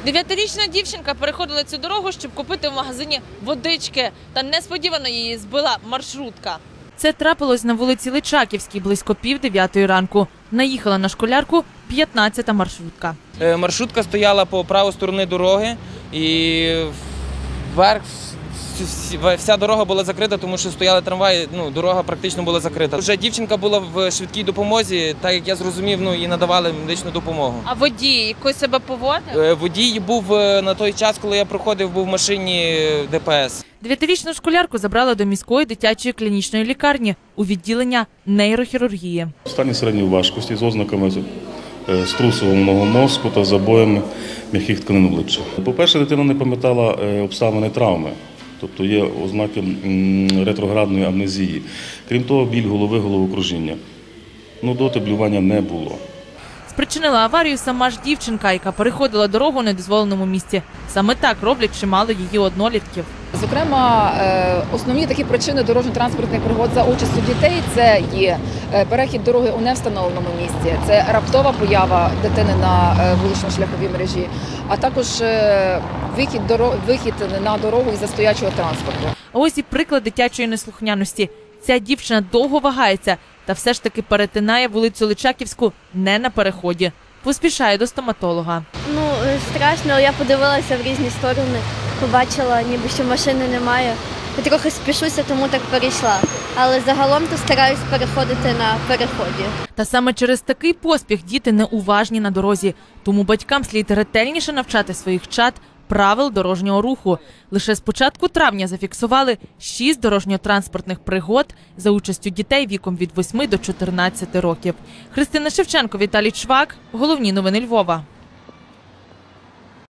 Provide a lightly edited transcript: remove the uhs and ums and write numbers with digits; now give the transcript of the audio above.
9-річна дівчинка переходила цю дорогу, щоб купити в магазині водички. Та несподівано її збила маршрутка. Це трапилось на вулиці Личаківській близько 8:30 ранку. Наїхала на школярку 15-та маршрутка. Маршрутка стояла по праву сторони дороги і вверх вся дорога була закрита, тому що стояли трамваї, дорога практично була закрита. Вже дівчинка була в швидкій допомозі, так як я зрозумів, їй надавали медичну допомогу. А водій якось себе поводив? Водій був на той час, коли я проходив, був в машині ДПС. 9-річну школярку забрали до міської дитячої клінічної лікарні у відділення нейрохірургії. В стані середньої важкості з ознаками струсованого мозку та забоями м'яких тканин обличчя. По-перше, дитина не пам'ятала обставини травми, тобто є ознаки ретроградної амнезії. Крім того, біль голови, головокружіння. Нудоти, блювання не було. Спричинила аварію сама ж дівчинка, яка переходила дорогу у недозволеному місці. Саме так роблять чимало її однолітків. Зокрема, основні такі причини дорожньо-транспортних пригод за участю дітей – це є перехід дороги у невстановленому місці, це раптова поява дитини на вулично-шляховій мережі, а також вихід на дорогу із-за стоячого транспорту. А ось і приклад дитячої неслухняності. Ця дівчина довго вагається та все ж таки перетинає вулицю Личаківську не на переході. Поспішає до стоматолога. Страшно, я подивилася в різні сторони, побачила, ніби що машини немає. Я трохи спішуся, тому так перейшла. Але загалом то стараюсь переходити на переході. Та саме через такий поспіх діти неуважні на дорозі. Тому батькам слід ретельніше навчати своїх чад правил дорожнього руху. Лише з початку травня зафіксували 6 дорожньо-транспортних пригод за участю дітей віком від 8 до 14 років. Христина Шевченко, Віталій Чвак. Головні новини Львова.